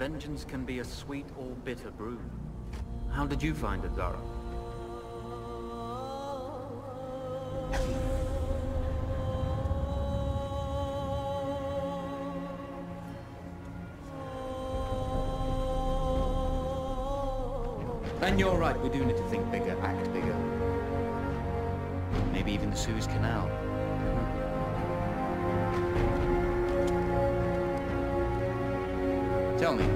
vengeance can be a sweet or bitter brew. How did you find it, Zara? And you're right, we do need to think bigger, act bigger. Maybe even the Suez Canal. Tell me,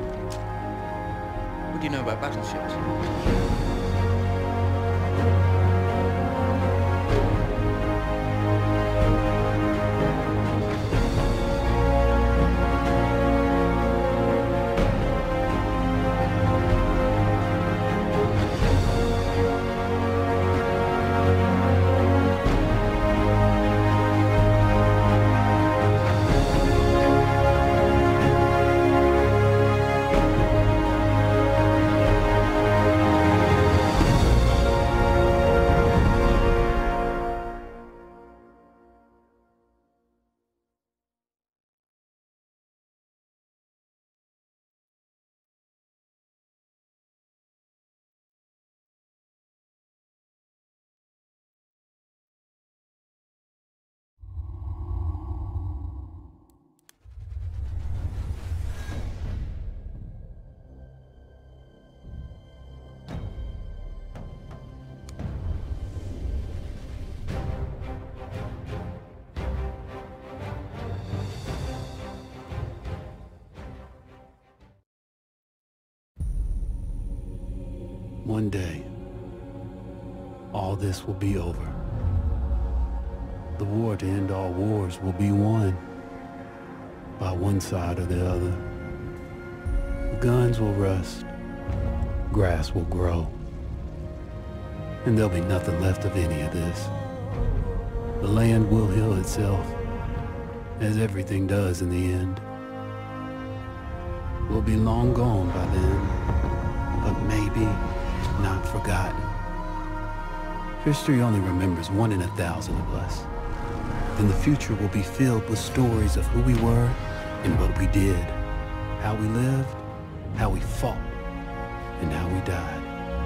what do you know about battleships? One day, all this will be over. The war to end all wars will be won by one side or the other. The guns will rust, grass will grow, and there'll be nothing left of any of this. The land will heal itself, as everything does in the end. We'll be long gone by then, but maybe not forgotten. History only remembers 1 in 1,000 of us. Then the future will be filled with stories of who we were and what we did, how we lived, how we fought, and how we died.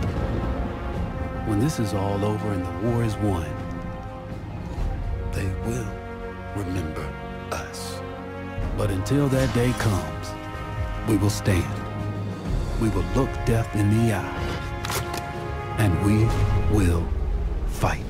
When this is all over and the war is won, they will remember us. But until that day comes, we will stand. We will look death in the eye. And we will fight.